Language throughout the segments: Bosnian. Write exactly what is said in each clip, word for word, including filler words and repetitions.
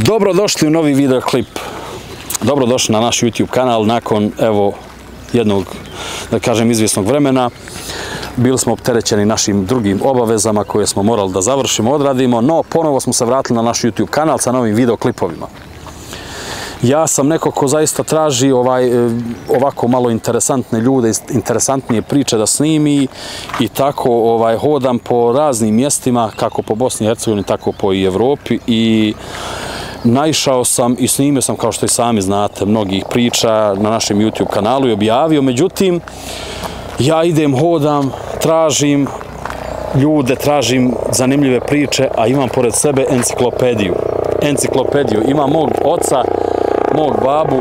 Dobrodošli u novi videoklip. Dobrodošli na naš YouTube kanal nakon, evo, jednog, da kažem, izvjesnog vremena. Bili smo opterećeni našim drugim obavezama koje smo morali da završimo, odradimo, no ponovo smo se vratili na naš YouTube kanal sa novim videoklipovima. Ja sam neko ko zaista traži ovaj, ovako malo interesantne ljude, interesantnije priče da snimi i tako ovaj, hodam po raznim mjestima, kako po Bosni i Hercegovini, tako po i Evropi i naišao sam i snimio sam, kao što i sami znate, mnogih priča na našem YouTube kanalu i objavio, međutim, ja idem, hodam, tražim ljude, tražim zanimljive priče, a imam pored sebe enciklopediju. Enciklopediju. Imam mog oca, mog babu,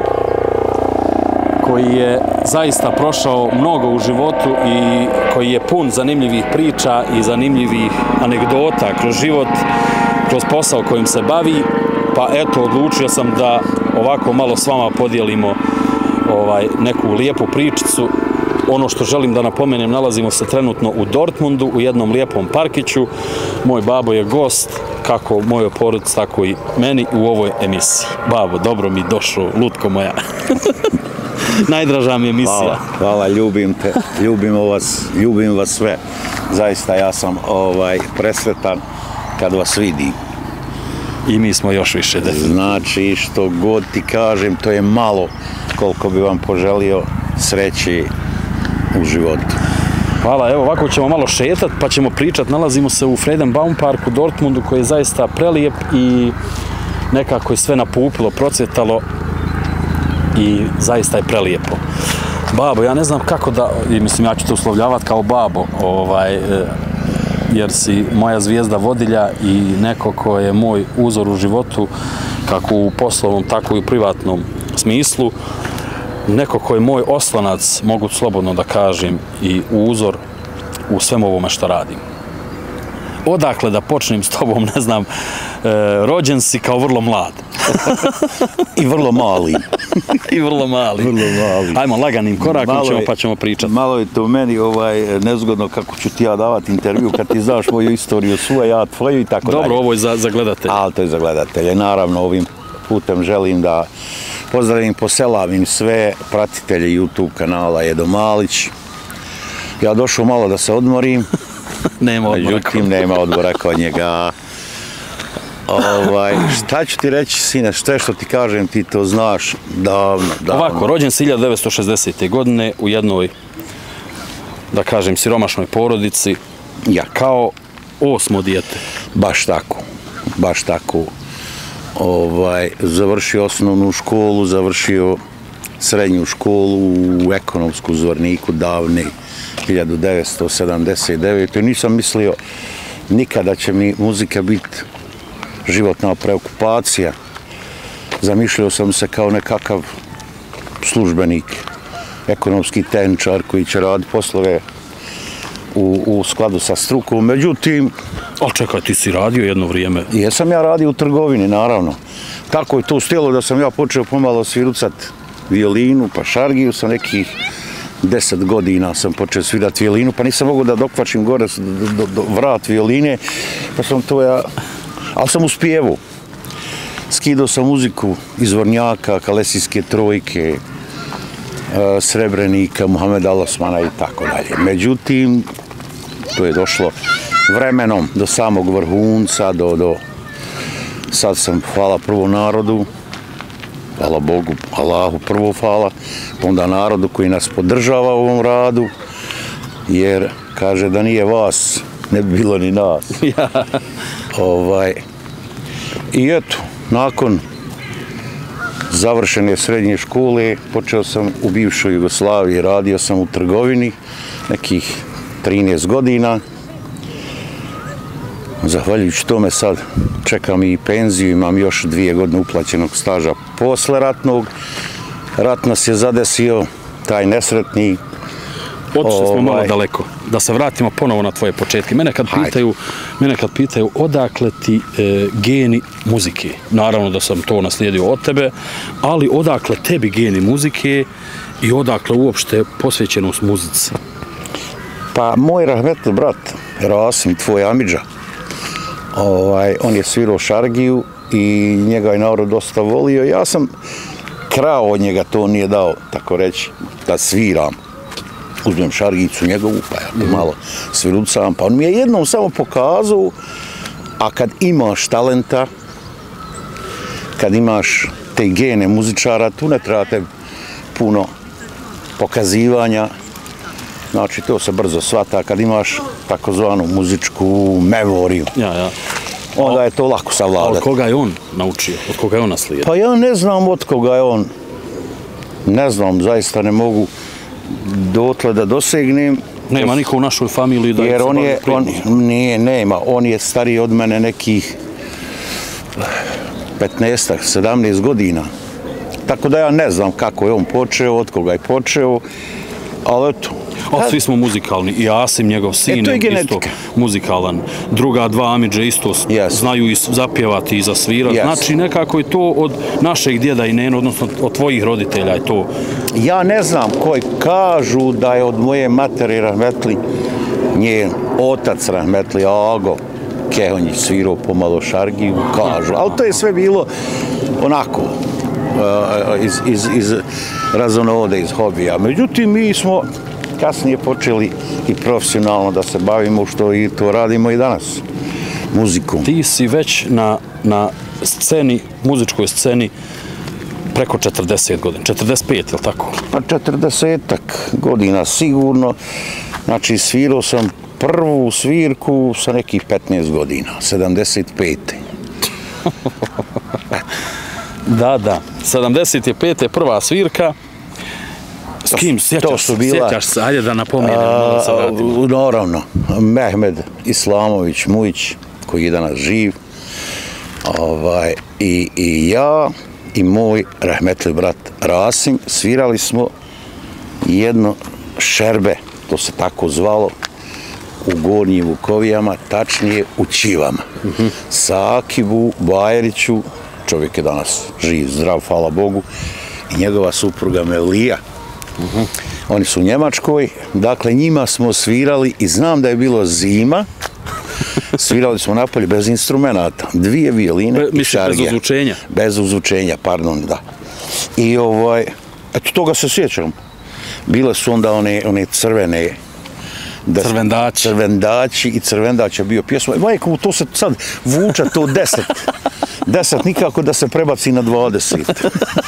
koji je zaista prošao mnogo u životu i koji je pun zanimljivih priča i zanimljivih anegdota kroz život, kroz posao kojim se bavi, pa eto, odlučio sam da ovako malo s vama podijelimo ovaj, neku lijepu pričicu. Ono što želim da napomenem, nalazimo se trenutno u Dortmundu, u jednom lijepom parkiću. Moj babo je gost, kako mojoj porodici, tako i meni u ovoj emisiji. Babo, dobro mi došao, lutko moja. Najdraža mi emisija. Hvala, hvala, ljubim te, ljubim vas, ljubim vas sve. Zaista ja sam ovaj, presretan kad vas vidim. I mi smo još više definitivno. Znači, što god ti kažem, to je malo koliko bi vam poželio sreći u životu. Hvala, evo ovako ćemo malo šetat, pa ćemo pričat. Nalazimo se u Friedenbaum parku u Dortmundu, koji je zaista prelijep i nekako je sve napupilo, procvjetalo i zaista je prelijepo. Babo, ja ne znam kako da, mislim, ja ću te uslovljavati kao babo, ovaj, jer si moja zvijezda vodilja i neko ko je moj uzor u životu, kako u poslovnom, tako i u privatnom smislu. Neko ko je moj oslonac, mogu slobodno da kažem, i uzor u svemu ovome što radim. Odakle da počnem s tobom, ne znam, e, rođen si kao vrlo mlad. I vrlo mali. I vrlo mali. Vrlo mali. Ajmo, laganim korakom malo ćemo, je, pa ćemo pričati. Malo je to meni ovaj, nezgodno kako ću ti ja davati intervju kad ti znaš moju istoriju svoju, ja tvoju i tako Dobro, dalje. Dobro, ovo je za, za gledatelje. Ali to je za gledatelje. Naravno, ovim putem želim da pozdravim, poselavim sve pratitelje YouTube kanala Edo Malić. Ja došao malo da se odmorim. Nema odmora. Međutim, nema odmora kod njega. Ovaj, šta ću ti reći, sine, sve što ti kažem, ti to znaš davno, davno. Ovako, rođen si hiljadu devetsto šezdesete. godine u jednoj, da kažem, siromašnoj porodici. Ja. Kao osmo dijete. Baš tako, baš tako. Ovaj, završio osnovnu školu, završio srednju školu u ekonomsku Zvorniku davne hiljadu devetsto sedamdeset devete. Nisam mislio nikada će mi muzika biti životna preokupacija. Zamišljao sam se kao nekakav službenik, ekonomski tehničar koji će raditi poslove u, u skladu sa strukom. Međutim, ali čekaj, ti si radio jedno vrijeme. Jesam ja radio u trgovini, naravno. Tako je to stilo da sam ja počeo pomalo svirucat violinu, pa šargiju sa nekih deset godina sam počeo svirati violinu, pa nisam mogu da dokvačim gore do, do, do vrat violine, pa sam to ja, ali sam uspijevo. Skidao sam muziku iz Vornjaka, Kalesijske trojke, Srebrenika, Muhameda Al-Osmana i tako dalje. Međutim, to je došlo vremenom do samog vrhunca, do, do sad sam, hvala prvo narodu, hvala Bogu, Allahu prvo hvala, onda narodu koji nas podržava u ovom radu, jer kaže da nije vas, ne bi bilo ni nas. ovaj, I eto, nakon završene srednje škole, počeo sam u bivšoj Jugoslaviji, radio sam u trgovini nekih trinaest godina. Zahvaljujući tome sad čekam i penziju, imam još dvije godine uplaćenog staža posle ratnog. Rat nas je zadesio, taj nesretni. Otišli smo malo daleko. Da se vratimo ponovo na tvoje početke. Mene kad pitaju, mene kad pitaju odakle ti e, geni muzike. Naravno da sam to naslijedio od tebe, ali odakle tebi geni muzike i odakle uopšte posvećenost muzici? Pa moj rahmetli brat, Rasim, tvoj amidža, ovaj, on je svirao šargiju i njega je narod dosta volio. Ja sam krao od njega, to nije dao, tako reći, da sviram. Uzmem šargicu njegovu, pa ja malo svirucam, pa on mi je jednom samo pokazao, a kad imaš talenta, kad imaš te gene muzičara, tu ne treba te puno pokazivanja, znači to se brzo shvata, kad imaš takozvanu muzičku memoriju, Ja, ja. onda je to lako A od savladati. koga je on naučio? Od koga je on naslijedio? Pa ja ne znam od koga je on, ne znam, zaista ne mogu dotle da dosegnem. Nema niko u našoj familiji da Jer se on bavi je, klip on, muzikom. nije, nema, on je stariji od mene nekih petnaest, sedamnaest godina. Tako da ja ne znam kako je on počeo, od koga je počeo, ali eto. A svi smo muzikalni. I Asim, njegov sin, E, to je isto genetika. muzikalan. Druga dva Amidže isto s- Yes. znaju i s- zapjevati i zasvirati. Yes. Znači, nekako je to od našeg djeda i nena, odnosno od tvojih roditelja je to. Ja ne znam koji kažu da je od moje matere Rahmetli, njen otac Rahmetli Ago Kehonjić svirao pomalo šargiju, kažu. Ali to je sve bilo onako, uh, iz, iz, iz razonode, iz hobija. Međutim, mi smo kasnije počeli i profesionalno da se bavimo, što i to radimo i danas, muzikom. Ti si već na, na sceni, muzičkoj sceni preko četrdeset godina. četrdeset pet, je li tako? Pa četrdesetak godina sigurno, znači svirao sam prvu svirku sa nekih petnaest godina, sedamdeset pete. Da, da. sedamdeset pete prva svirka. S kim sjećaš, to su bila- sjećaš se? Ajde da napomenem, malo se vratimo. Naravno, Mehmed Islamović Mujić, koji je danas živ, ovaj, i, i ja i moj rahmetli brat Rasim svirali smo jedno šerbe, to se tako zvalo, u Gornjim Vukovijama, tačnije u Čivama. Uh-huh. Sa Akibu Bajeriću, čovjek je danas živ, zdrav, hvala Bogu, i njegova supruga Melija. Uh-huh. Oni su u Njemačkoj, dakle njima smo svirali i znam da je bilo zima, svirali smo napolje bez instrumenata, dvije vijeline Be, i misliš, šargija. bez uzvučenja? Bez uzvučenja, pardon, da. I ovaj, eto toga se sjećam. Bile su onda one, one crvene, da, Crvendači. Crvendači i Crvendać je bio pjesma. Majko, to se sad vuča, to deset. Deset nikako da se prebaci na dvadeset.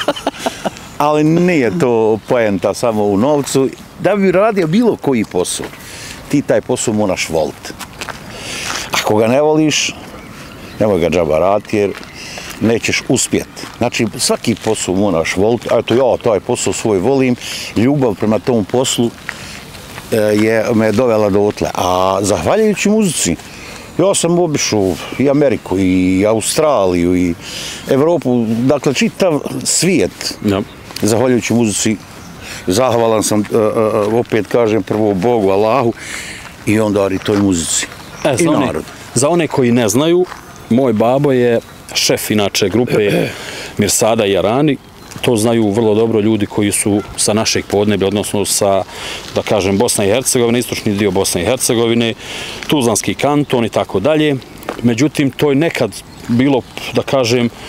Ali nije to poenta samo u novcu. Da bi radio bilo koji posao, ti taj posao moraš voliti. Ako ga ne voliš, nemoj ga džaba raditi jer nećeš uspjeti. Znači, svaki posao moraš voliti. A eto, ja taj posao svoj volim. Ljubav prema tom poslu je me dovela do otle. A zahvaljujući muzici, ja sam obišao i Ameriku, i Australiju, i Evropu, dakle, čitav svijet. Ja. Zahvaljujući muzici, zahvalan sam, opet kažem, prvo Bogu, Allahu, i onda i toj muzici. E, I za, one, narodu. za one koji ne znaju, moj babo je šef inače grupe Mirsada i Jarani. To znaju vrlo dobro ljudi koji su sa našeg podneblja, odnosno sa, da kažem, Bosna i Hercegovine, istočni dio Bosne i Hercegovine, Tuzlanski kanton i tako dalje. Međutim, to je nekad bilo, da kažem, e,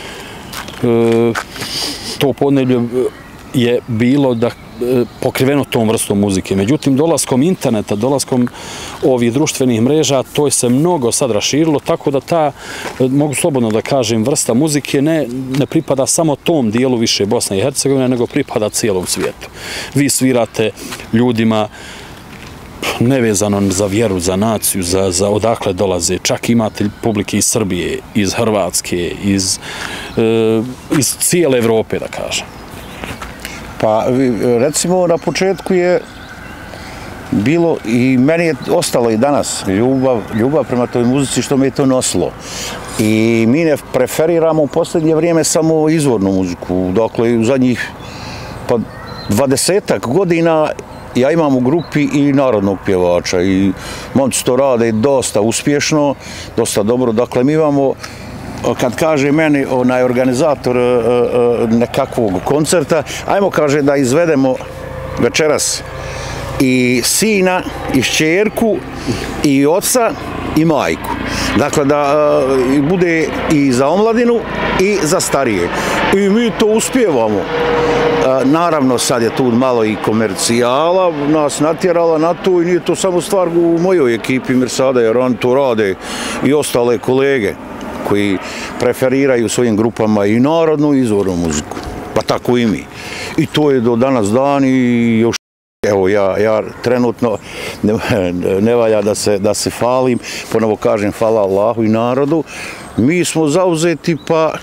to podneblje je bilo da pokriveno tom vrstom muzike. Međutim, dolaskom interneta, dolaskom ovih društvenih mreža, to je se mnogo sad raširilo, tako da ta, mogu slobodno da kažem, vrsta muzike ne, ne pripada samo tom dijelu više Bosne i Hercegovine, nego pripada cijelom svijetu. Vi svirate ljudima nevezano za vjeru, za naciju, za, za odakle dolaze. Čak imate publike iz Srbije, iz Hrvatske, iz, e, iz cijele Evrope, da kažem. Pa, recimo, na početku je bilo, i meni je ostalo i danas, ljubav, ljubav prema toj muzici što me je to nosilo. I mi ne preferiramo u posljednje vrijeme samo izvornu muziku. Dakle, u zadnjih pa dvadesetak godina ja imam u grupi i narodnog pjevača i momci to rade dosta uspješno, dosta dobro. Dakle, mi imamo, kad kaže meni onaj organizator nekakvog koncerta, ajmo, kaže, da izvedemo večeras i sina, i šćerku, i oca, i majku. Dakle, da uh, bude i za omladinu i za starije. I mi to uspijevamo. Uh, naravno, sad je tu malo i komercijala, nas natjerala na to i nije to samo stvar u mojoj ekipi Mirsada, jer oni to rade i ostale kolege koji preferiraju svojim grupama i narodnu i izvornu muziku. Pa tako i mi. I to je do danas dan i još evo ja, ja trenutno ne, ne valja da se, da se falim, ponovo kažem hvala Allahu i narodu. Mi smo zauzeti pa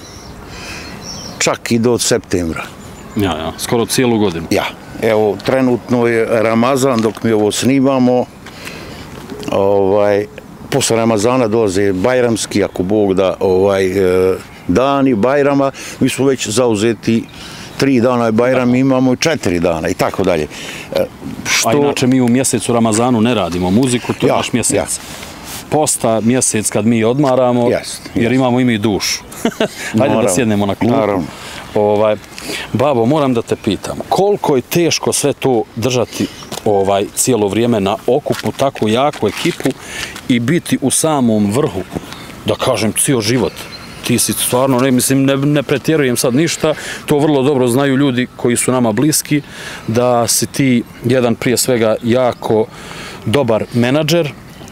čak i do septembra. Ja, ja, skoro cijelu godinu. Ja, evo trenutno je Ramazan dok mi ovo snimamo. Ovaj, posle Ramazana dolaze Bajramski, ako Bog da, ovaj, dani Bajrama, mi smo već zauzeti tri dana je Bajram, imamo i četiri dana i tako dalje. Što... A inače mi u mjesecu Ramazanu ne radimo muziku, to je ja, naš mjesec. Ja. Posta mjesec kad mi odmaramo, yes, jer yes. imamo i mi dušu. Hajde naravno, da sjednemo na klupu. Naravno. Ovaj, babo, moram da te pitam, koliko je teško sve to držati ovaj, cijelo vrijeme na okupu, tako jaku ekipu i biti u samom vrhu, da kažem, cijel život? Ti si stvarno, ne, mislim, ne, ne pretjerujem sad ništa, to vrlo dobro znaju ljudi koji su nama bliski, da si ti jedan prije svega jako dobar menadžer,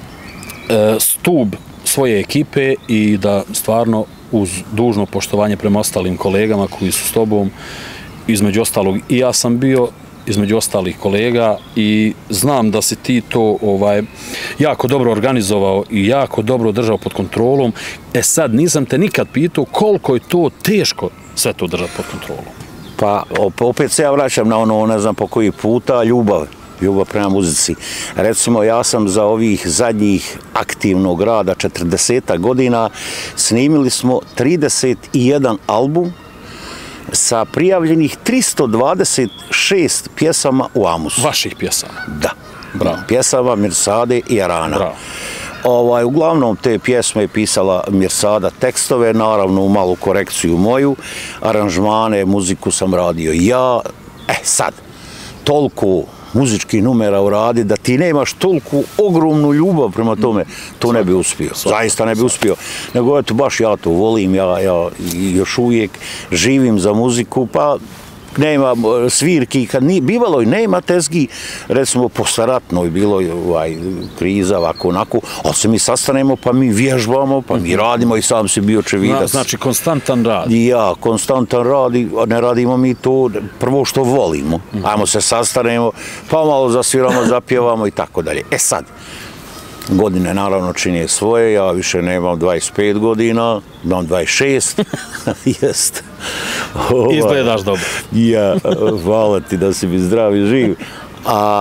stub svoje ekipe i da stvarno uz dužno poštovanje prema ostalim kolegama koji su s tobom, između ostalog i ja sam bio, između ostalih kolega i znam da si ti to ovaj, jako dobro organizovao i jako dobro držao pod kontrolom. E sad, nisam te nikad pitao koliko je to teško sve to držati pod kontrolom. Pa opet se ja vraćam na ono, ne znam po koji puta, ljubav. Ljubav prema muzici. Recimo, ja sam za ovih zadnjih aktivnog rada četrdeset godina snimili smo trideset jedan album sa prijavljenih tristo dvadeset šest pjesama u Amusu. Vaših pjesama? Da. Bravo. Pjesama Mirsade i Jarana. Bravo. Ovaj, uglavnom te pjesme je pisala Mirsada tekstove, naravno u malu korekciju moju, aranžmane, muziku sam radio ja. E sad, toliko muzičkih numera uradi, da ti nemaš toliku ogromnu ljubav prema tome, to ne bi uspio. Zaista ne bi uspio. Nego, eto, baš ja to volim, ja, ja još uvijek živim za muziku, pa nema svirki, kad nije, bivalo i nema tezgi, recimo postaratno je bilo ovaj, kriza, ovako, onako, ali se mi sastanemo, pa mi vježbamo, pa mi radimo i sam si bio očevidac. Znači, konstantan rad. Ja, konstantan rad, ne radimo mi to prvo što volimo. Ajmo se sastanemo, pa malo zasviramo, zapjevamo i tako dalje. E sad, godine naravno čine svoje, ja više nemam dvadeset pet godina, imam dvadeset šest, jest. Izgledaš dobro. Ja, hvala ti da si mi zdrav i živ. A,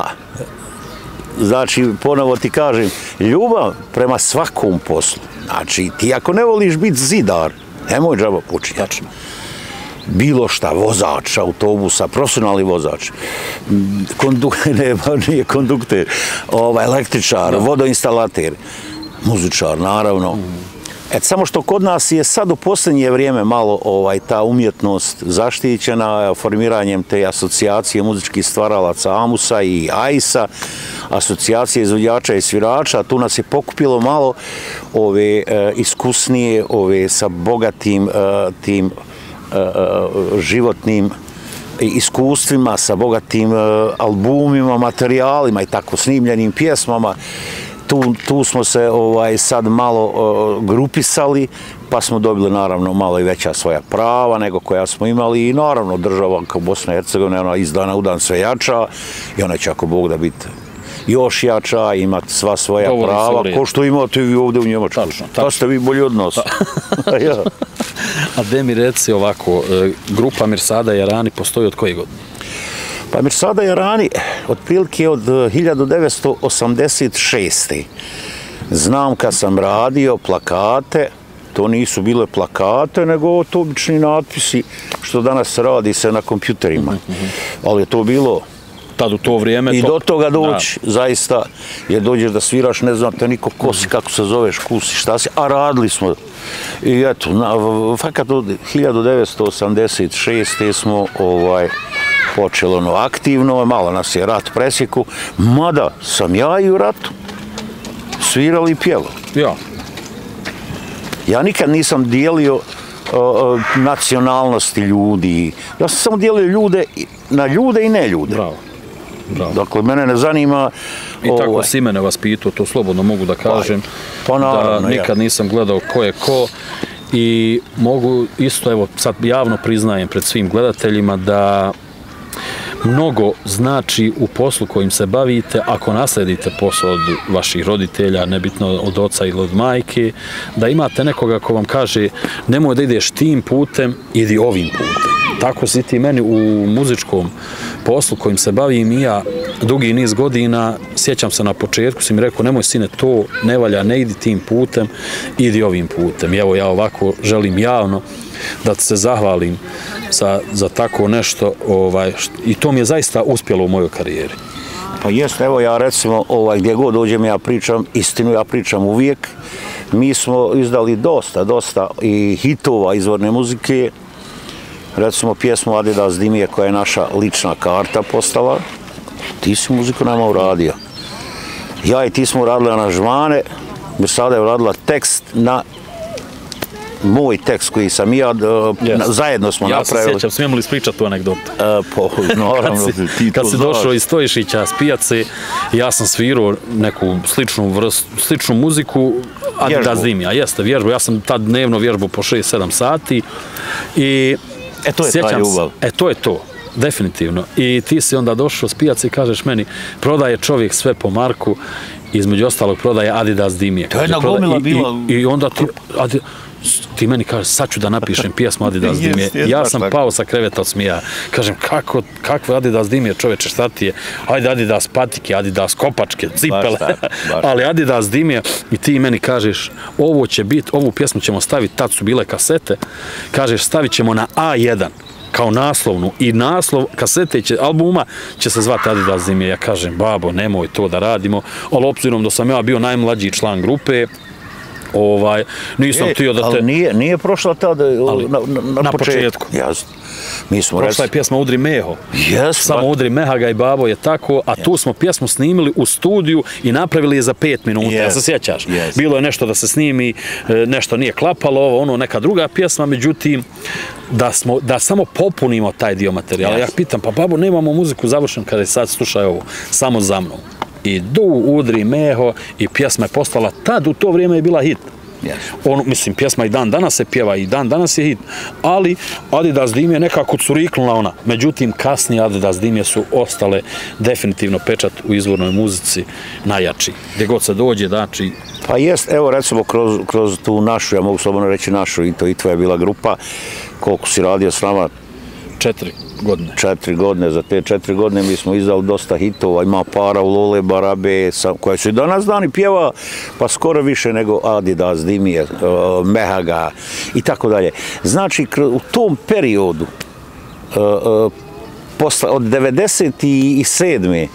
znači, ponovo ti kažem, ljubav prema svakom poslu. Znači, ti ako ne voliš biti zidar, nemoj džaba počinjati. Bilo šta, vozač autobusa, profesionalni vozač, kondukter, ne, nije kondukter, ovaj, električar, no. vodoinstalater, muzičar, naravno. Mm. Et, samo što kod nas je sad u posljednje vrijeme malo ovaj, ta umjetnost zaštićena formiranjem te asocijacije muzičkih stvaralaca Amusa i Aisa, asocijacije izvođača i svirača. Tu nas je pokupilo malo ove e, iskusnije, ove sa bogatim e, tim životnim iskustvima, sa bogatim albumima, materijalima i tako snimljenim pjesmama. Tu, tu smo se ovaj, sad malo uh, grupisali, pa smo dobili naravno malo i veća svoja prava nego koja smo imali i naravno država kao Bosna i Hercegovina, ona iz dana u dan sve jača i ona će ako Bog da biti još jača, imati sva svoja Dovoljno prava, ko što imate vi ovdje u Njemačkoj. Pa ste vi bolji od nas. Ja. A de mi reci ovako, grupa Mirsada i Jarani postoji od koje godine? Pa Mirsada i Jarani otprilike od hiljadu devetsto osamdeset šeste. Znam kad sam radio plakate, to nisu bile plakate, nego to obični natpisi što danas radi se na kompjuterima. Mm-hmm. Ali je to bilo tad u to vrijeme. I to... do toga doći, da. Zaista, jer dođeš da sviraš, ne znam te niko ko si, kako se zoveš, kusi, šta si, a radili smo. I eto, na, fakat od hiljadu devetsto osamdeset šeste smo ovaj, počeli ono aktivno, malo nas je rat presjeku, mada sam ja i u ratu svirali i pjevali. Ja. Ja nikad nisam dijelio uh, nacionalnosti ljudi. Ja sam samo dijelio ljude na ljude i ne ljude. Bravo. Bravo. Dakle, mene ne zanima... I tako ovaj, si mene vaspitao, to slobodno mogu da kažem. Pa, pa naravno, da nikad ja. nisam gledao ko je ko. I mogu isto, evo, sad javno priznajem pred svim gledateljima da mnogo znači u poslu kojim se bavite, ako nasledite posao od vaših roditelja, nebitno od oca ili od majke, da imate nekoga ko vam kaže nemoj da ideš tim putem, idi ovim putem. Tako si ti meni u muzičkom poslu kojim se bavim i ja dugi niz godina, sjećam se na početku, si mi rekao nemoj sine to, ne valja, ne idi tim putem, idi ovim putem. I evo ja ovako želim javno da se zahvalim za, za tako nešto ovaj, i to mi je zaista uspjelo u mojoj karijeri. Pa jest, evo ja recimo ovaj, gdje god dođem ja pričam istinu, ja pričam uvijek. Mi smo izdali dosta, dosta i hitova izvorne muzike. Recimo pjesmu Adidas Dimije koja je naša lična karta postala. Ti si muziku nama uradio. Ja i ti smo uradili aranžmane, Mirsada je uradila tekst na moj tekst koji sam ja, yes. na, zajedno smo ja napravili. Ja se sjećam, smijemo li ispričati tu anegdotu? E, po, naravno, kad si, ti kad to si znaš. došao iz Stojišića s pijace, ja sam svirao neku sličnu vrstu, sličnu muziku, Adidas Dimija, jeste, vježbu. Ja sam tad dnevno vježbu po šest sedam sati i e, to je ta ljubav. E, to je to. Definitivno. I ti si onda došao s pijace i kažeš meni, prodaje čovjek sve po marku, između ostalog prodaje Adidas Dimije. To je jedna gomila bila. I, i onda ti, adi, ti meni kažeš, sad ću da napišem pjesmu Adidas Dimije. Ja sam pao sa kreveta od smija. Kažem, kako, kakve Adidas Dimije, čoveče, šta ti je? Ajde Adidas patike, Adidas kopačke, cipele. Baš tak, baš. Ali Adidas Dimije i ti meni kažeš, ovo će biti, ovu pjesmu ćemo staviti, tad su bile kasete, kažeš, stavit ćemo na A jedan. Kao naslovnu i naslov kasete će, albuma će se zvati Adidas Dimije. Ja kažem, babo, nemoj to da radimo, ali obzirom da sam ja bio najmlađi član grupe, ovaj, nisam htio da te... Ali nije, nije prošla tada ali, na, na, na početku. početku. Jasno. Mi smo prošla res... je pjesma Udri Meho. Yes, Samo ba... Udri Mehaga i babo je tako, a yes. tu smo pjesmu snimili u studiju i napravili je za pet minuta. Yes. Ja se sjećaš. Yes. Bilo je nešto da se snimi, nešto nije klapalo, ovo, ono, neka druga pjesma, međutim, da, smo, da samo popunimo taj dio materijala. Yes. Ja pitam, pa babo, nemamo muziku završenu kada je sad slušaj ovo, samo za mnom. I du, Udri Meho i pjesma je postala, tad u to vrijeme je bila hit. Yes. On, mislim, pjesma i dan danas se pjeva i dan danas je hit, ali Adidas Dimije nekako curiknula ona. Međutim, kasnije Adidas Dimije su ostale definitivno pečat u izvornoj muzici najjači. Gdje god se dođe, znači... Pa jest, evo recimo kroz, kroz tu našu, ja mogu slobodno reći našu, i to i tvoja bila grupa, koliko si radio s nama? Četiri godine. Četiri godine, za te četiri godine mi smo izdali dosta hitova, ima para u Lole Barabe, koje su i danas dani pjeva, pa skoro više nego Adidas Dimije, uh, Mehaga i tako dalje. Znači, u tom periodu, uh, uh, posla, od devedeset sedme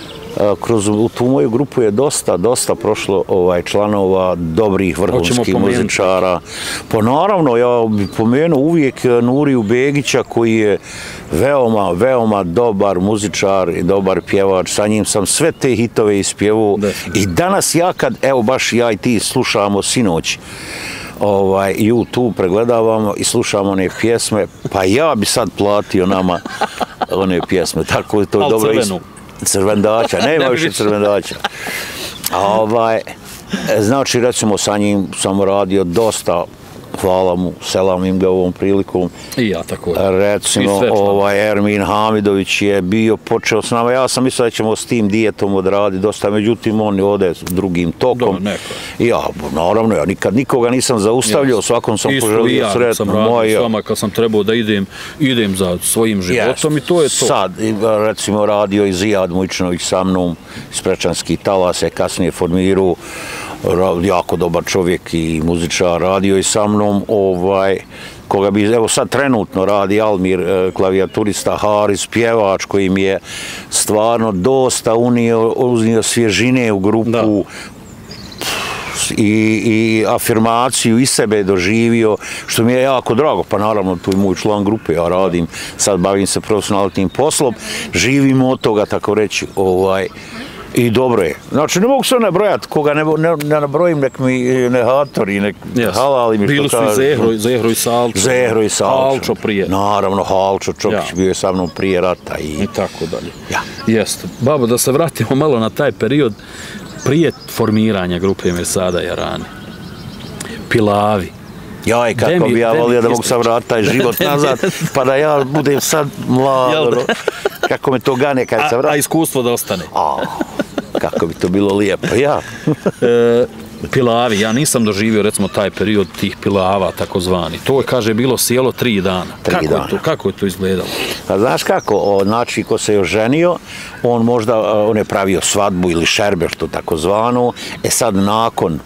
kroz u tu moju grupu je dosta, dosta prošlo ovaj, članova dobrih vrhunskih muzičara. Pa naravno, ja bih pomenuo uvijek Nuriju Begića koji je veoma, veoma dobar muzičar i dobar pjevač. Sa njim sam sve te hitove ispjevao. I danas ja kad, evo baš ja i ti slušamo sinoć, ovaj, YouTube pregledavamo i slušamo one pjesme, pa ja bi sad platio nama one pjesme. Tako je to al dobro. Crvenu. Crvendača, nema više crvendača. A ovaj, znači, recimo, sa njim sam radio dosta, hvala mu, selamim ga ovom prilikom. I ja tako. Recimo, ovaj, Ermin Hamidović je bio, počeo s nama, ja sam mislio da ćemo s tim dijetom odraditi dosta, međutim, on je ode s drugim tokom. I ja, naravno, ja nikad nikoga nisam zaustavljao, svakom sam poželio sretno. Isto i ja sam radio s vama kad sam trebao da idem, idem za svojim životom i to je to. Sad, recimo, radio i Zijad Mujčinović sa mnom, iz Prečanskih talasa, kasnije formirao, jako dobar čovjek i muzičar, radio i sa mnom, ovaj, koga bi, evo sad trenutno radi Almir, klavijaturista, Haris, pjevač koji mi je stvarno dosta unio, unio svježine u grupu, da. I, i afirmaciju i sebe doživio, što mi je jako drago, pa naravno tu je moj član grupe, ja radim, sad bavim se profesionalnim poslom, živimo od toga, tako reći, ovaj, I dobro je. Znači, ne mogu se nabrojati, koga ne, ne, ne nabrojim, nek mi ne hatori, nek yes. halali mi što Bili su i Zehro, Zehro i Salčo. Zehro i Salčo. Halčo prije. Naravno, Halčo Čokić Ja. bio je sa mnom prije rata. I, I tako dalje. Ja. Jeste. Babo, da se vratimo malo na taj period prije formiranja grupe Mirsada Jarani. Pilavi. Jaj, kako Demi, bi ja Demi, volio da mogu isto. sam vratiti taj život nazad, pa da ja budem sad mlad, Jel da? ono, kako me to gane kad A, se a vratim. iskustvo da ostane. A, kako bi to bilo lijepo, ja. E, Pilavi, ja nisam doživio recimo taj period tih pilava takozvani. To je, kaže, bilo sjelo tri dana. Tri kako dana. Je to, kako je to izgledalo? A znaš kako, o, znači, ko se je oženio, on možda, on je pravio svadbu ili šerbeštu takozvanu, e sad nakon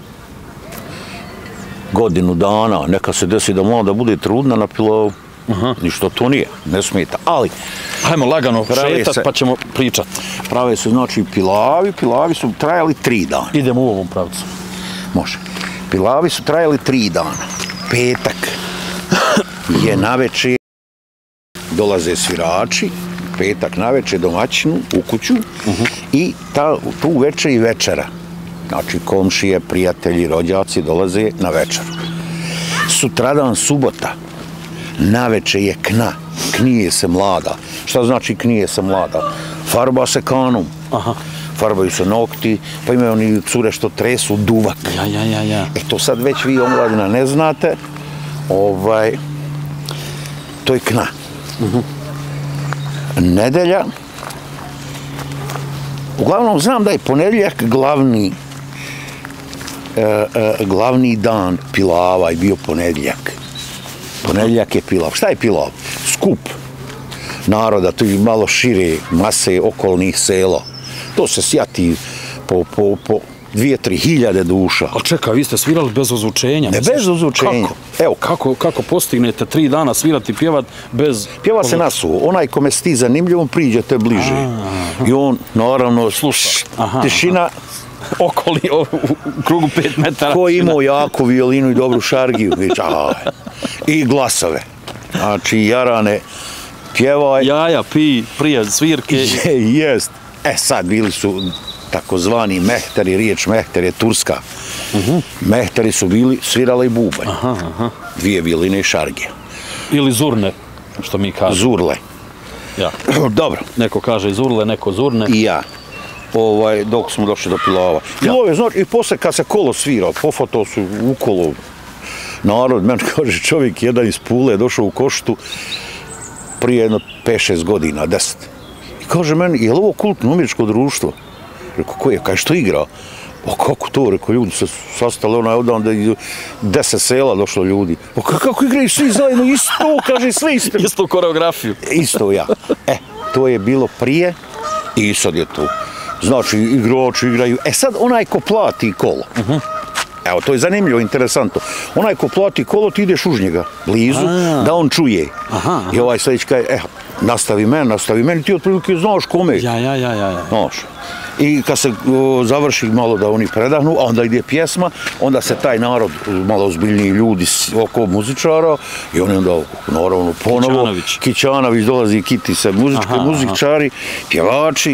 godinu dana, neka se desi da mlada bude trudna na pilavu, Aha. ništa to nije, ne smeta, ali Hajmo lagano Pravi šetat se- pa ćemo pričat. prave su, znači, pilavi, pilavi su trajali tri dana. Idemo u ovom pravcu. Može. Pilavi su trajali tri dana. Petak je navečer, dolaze svirači, petak navečer domaćinu u kuću uh-huh. i ta, tu večer i večera. Znači, komšije, prijatelji, rođaci dolaze na večeru. Sutradan, subota, navečer je kna, knije se mlada. Šta znači knije se mlada? Farba se kanom. Aha. Farbaju se nokti, pa imaju oni cure što tresu duvak. Ja, ja, ja, ja. E to sad već vi omladina ne znate, ovaj, to je kna. Uh-huh. Nedelja, uglavnom znam da je ponedjeljak glavni, e, e, glavni dan pilava je bio ponedjeljak. Ponedjeljak je pilav. Šta je pilav? Skup naroda, tu je malo šire mase okolnih sela. To se sjati po, po, po dvije, tri hiljade duša. Ali čekaj, vi ste svirali bez ozvučenja? Ne, misliš? bez ozvučenja. Kako? Evo. Kako, kako postignete tri dana svirati i pjevat bez... Pjeva se nasuo. Onaj kome sti zanimljiv, on priđe te bliže. Aha. I on, naravno, Sluša. Aha, tišina, Okoli, o, u krugu pet metara. ko je imao jaku violinu i dobru šargiju, vič, aj. I glasove. Znači, Jarane, pjevaj. Jaja, pi, prije svirke. Je, jest. E sad, bili su takozvani mehteri, riječ mehter je turska. Uh-huh. Mehteri su bili, svirala i bubanj. Aha, aha. Dvije violine i šargije. Ili zurne, što mi kažemo. Zurle. Ja. Dobro. Neko kaže zurle, neko zurne. I ja. Ovaj, dok smo došli do pilava. Pilove, znači, i posle kad se kolo svira, pofoto su u kolo. Narod, meni kaže čovjek, jedan iz Pule, došao u Koštu prije jedno pet šest godina, deset. I kaže meni, je li ovo kultno umjetničko društvo? Rekao, ko je? Kaj što igra? Pa kako to? Rekao, ljudi se sastali, onaj odavno da deset sela došlo ljudi. Pa kako igraju svi zajedno? Isto, kaže, sve isto. Istu koreografiju. Isto ja. E, to je bilo prije i sad je to. Znači, igrači igraju. E sad, onaj ko plati kolo. Uh-huh. Evo, to je zanimljivo, interesantno. Onaj ko plati kolo, ti ideš uz njega, blizu, A. da on čuje. Aha, aha. I ovaj sljedeći kaže, eh, nastavi meni, nastavi meni, ti otprilike znaš kome. Ja, ja, ja, ja. ja. Znaš. I kad se o, završi malo da oni predahnu, a onda ide pjesma, onda se taj narod, malo ozbiljniji ljudi s- oko muzičara, i oni onda, naravno, ponovo, Kićanović. Kićanović dolazi, kiti se muzičke, Aha, muzičari, pjevači,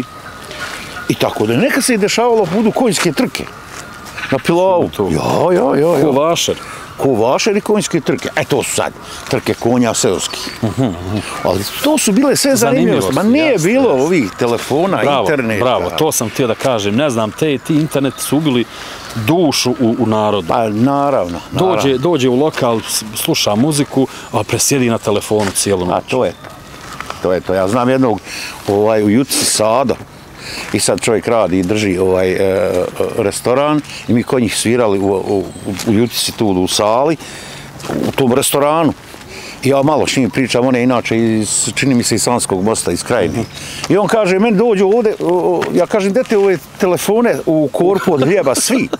i tako da. Neka se i dešavalo, budu konjske trke. Na pilavu. To. Ja, ja, ja, ja. Ko vašer. Ko vašer i konjske trke. E, to su sad trke konja seoskih. Ali to su bile sve zanimljivosti. Ma nije jasno, bilo jasno. ovih telefona, Bravo, interneta. bravo, to sam htio da kažem. Ne znam, te, ti internet su ubili dušu u, u narodu. Pa, naravno. naravno. Dođe, dođe u lokal, s- sluša muziku, a presjedi na telefonu cijelu A noć. to je to. je to. Ja znam jednog ovaj, u Juci Sado, i sad čovjek radi i drži ovaj e, restoran i mi kod njih svirali u, u, u Juci tu u sali, u tom restoranu. I ja malo s njim pričam, on je inače iz, čini mi se iz Sanskog Mosta, iz Krajine. I on kaže, meni dođu ovdje, o, ja kažem, dajte ove telefone u korpu od hljeba, svi.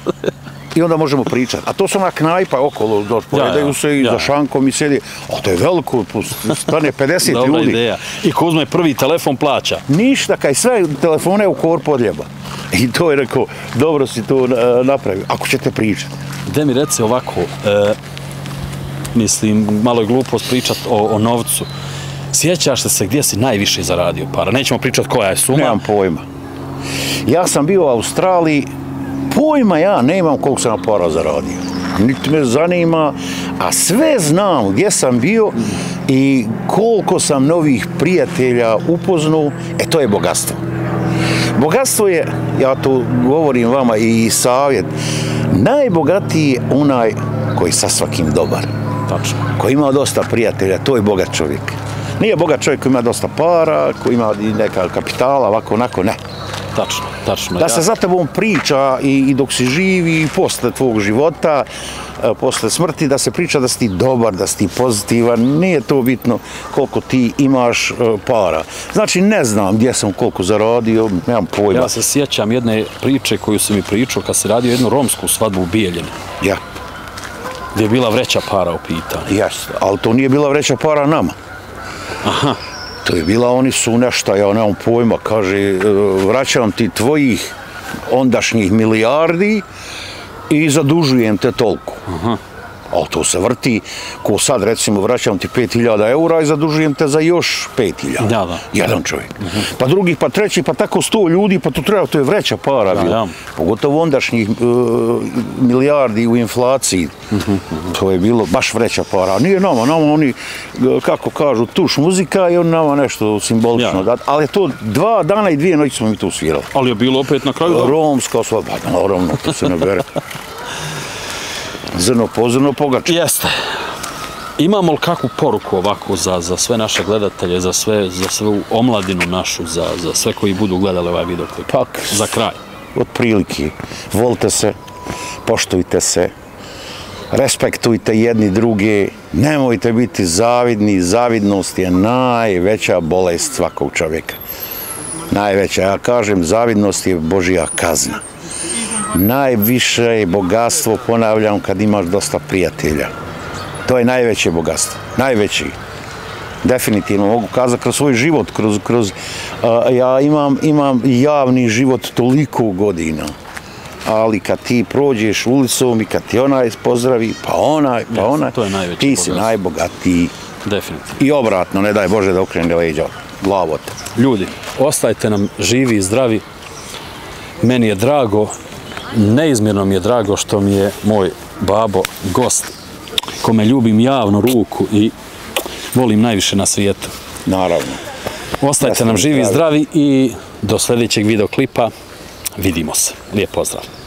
I onda možemo pričati. A to su ona knajpa okolo, doš, poredaju Ja, ja, se i ja. za šankom i sjedi. A to je veliko, stane pedeset Dobra ljudi. ideja. I ko uzme prvi telefon plaća. Ništa, kaj sve telefone u korpu od hljeba. I to je rekao, dobro si to e, napravio, ako ćete pričati. Gde mi reci ovako, e, mislim, malo je glupost pričat o, o novcu. Sjećaš li se gdje si najviše zaradio para? Nećemo pričat koja je suma. Nemam pojma. Ja sam bio u Australiji, pojma ja nemam koliko sam para zaradio. Niti me zanima, a sve znam gdje sam bio i koliko sam novih prijatelja upoznao, e to je bogatstvo. Bogatstvo je, ja to govorim vama i savjet, najbogatiji je onaj koji sa svakim dobar. Tačno. Koji ima dosta prijatelja, to je bogat čovjek. Nije bogat čovjek koji ima dosta para, koji ima i neka kapitala, ovako, onako, ne. Tačno, tačno. Da se za tebom priča i, i dok si živi, i posle tvog života, posle smrti, da se priča da si ti dobar, da si ti pozitivan, nije to bitno koliko ti imaš para. Znači, ne znam gdje sam koliko zaradio, nemam pojma. Ja se sjećam jedne priče koju sam mi pričao kad se radio jednu romsku svadbu u Bijeljini. Ja. Gdje je bila vreća para u pitanju. Jeste, ali to nije bila vreća para nama. Aha. To je bila, oni su nešto, ja nemam pojma, kaže, vraćam ti tvojih ondašnjih milijardi i zadužujem te toliko. Aha. Ali to se vrti, ko sad recimo vraćam ti pet hiljada eura i zadužujem te za još pet hiljada. Da, da. Jedan čovjek. Uh-huh. Pa drugi, pa treći, pa tako sto ljudi, pa to treba, to je vreća para. Da, ja. Pogotovo ondašnjih uh, milijardi u inflaciji. Uh-huh. To je bilo baš vreća para. Nije nama, nama oni, kako kažu, tuš muzika i on nama nešto simbolično ja. dati. Ali to dva dana i dvije noći smo mi tu svirali. Ali je bilo opet na kraju? Romska svadba, naravno, to se ne bere. Zrno po zrno pogače. Jeste. Imamo li kakvu poruku ovako za, za sve naše gledatelje, za sve, za svu omladinu našu, za, za sve koji budu gledali ovaj videoklip? Pak, za kraj. Od prilike. Volite se, poštujte se, respektujte jedni druge, nemojte biti zavidni, zavidnost je najveća bolest svakog čovjeka. Najveća, ja kažem, zavidnost je Božja kazna. Najviše je bogatstvo, ponavljam, kad imaš dosta prijatelja. To je najveće bogatstvo. Najveći. Definitivno mogu kazati kroz svoj život. Kroz, kroz, uh, ja imam, imam javni život toliko godina. Ali kad ti prođeš ulicom i kad ti onaj pozdravi, pa onaj, pa onaj, yes, ti si najbogatiji. Definitivno. I obratno, ne daj Bože da okrene leđa glavot. Ljudi, ostajte nam živi i zdravi. Meni je drago, neizmjerno mi je drago što mi je moj babo gost, kome ljubim javno ruku i volim najviše na svijetu. Naravno. Ostajte nam živi i zdravi i do sljedećeg videoklipa vidimo se. Lijep pozdrav.